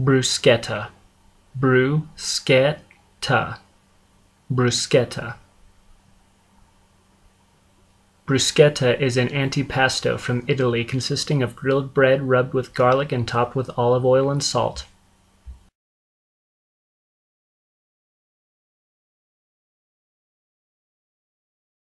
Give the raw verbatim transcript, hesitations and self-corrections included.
Bruschetta. Bruschetta. Bruschetta. Bruschetta is an antipasto from Italy consisting of grilled bread rubbed with garlic and topped with olive oil and salt.